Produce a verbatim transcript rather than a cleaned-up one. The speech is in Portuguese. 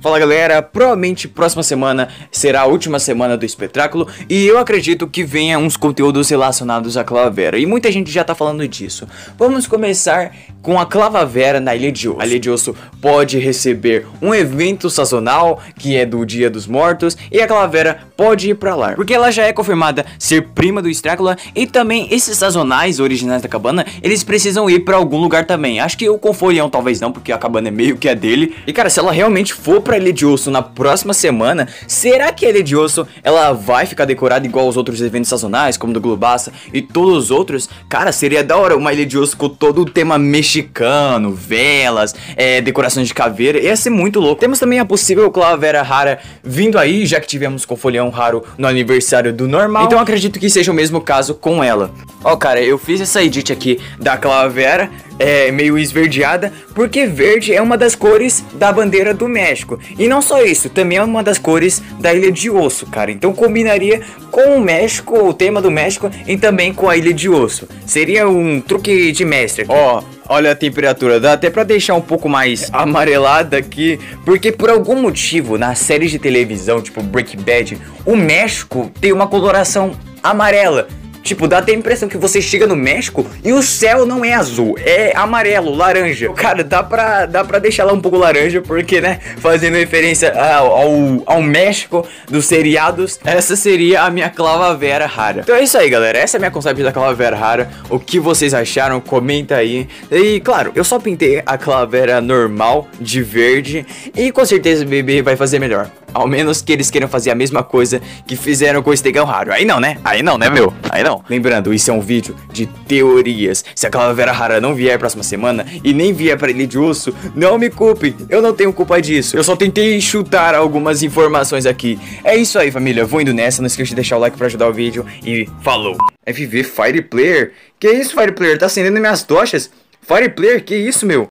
Fala galera, provavelmente próxima semana será a última semana do espetáculo e eu acredito que venha uns conteúdos relacionados à Clavavera e muita gente já tá falando disso. Vamos começar com a Clavavera na Ilha de Osso. A Ilha de Osso pode receber um evento sazonal que é do Dia dos Mortos e a Clavavera pode ir pra lá, porque ela já é confirmada ser prima do Estrácula e também esses sazonais originais da cabana, eles precisam ir pra algum lugar também. Acho que o Confolhão talvez não, porque a cabana é meio que a dele. E cara, se ela realmente for pra Ilha de Osso na próxima semana, será que a Ilha de Osso ela vai ficar decorada igual aos outros eventos sazonais, como do Globaça e todos os outros? Cara, seria da hora uma Ilha de Osso com todo o tema mexicano, velas, é, decorações de caveira, ia ser muito louco. Temos também a possível Clavavera rara vindo aí, já que tivemos Confolhão raro no aniversário do normal, então acredito que seja o mesmo caso com ela. Ó cara, eu fiz essa edit aqui da Clavavera, é meio esverdeada, porque verde é uma das cores da bandeira do México. E não só isso, também é uma das cores da Ilha de Osso, cara. Então combinaria com o México, o tema do México, e também com a Ilha de Osso. Seria um truque de mestre aqui. Ó, olha a temperatura, dá até pra deixar um pouco mais amarelada aqui, porque por algum motivo, na série de televisão, tipo Breaking Bad, o México tem uma coloração amarela. Tipo, dá até a impressão que você chega no México e o céu não é azul, é amarelo, laranja. Cara, dá pra, dá pra deixar lá um pouco laranja, porque, né, fazendo referência ao, ao, ao México dos seriados, essa seria a minha Clavavera rara. Então é isso aí, galera, essa é a minha concept da Clavavera rara. O que vocês acharam, comenta aí. E, claro, eu só pintei a Clavavera normal, de verde, e com certeza o bebê vai fazer melhor. Ao menos que eles queiram fazer a mesma coisa que fizeram com o Estegão raro. Aí não, né? Aí não, né, meu? Aí não. Lembrando, isso é um vídeo de teorias. Se a Clavavera rara não vier próxima semana e nem vier pra Ilha de Osso, não me culpe. Eu não tenho culpa disso. Eu só tentei chutar algumas informações aqui. É isso aí, família. Vou indo nessa. Não esqueça de deixar o like pra ajudar o vídeo. E falou. F V Fire Player? Que isso, Fire Player? Tá acendendo minhas tochas? Fire Player? Que isso, meu?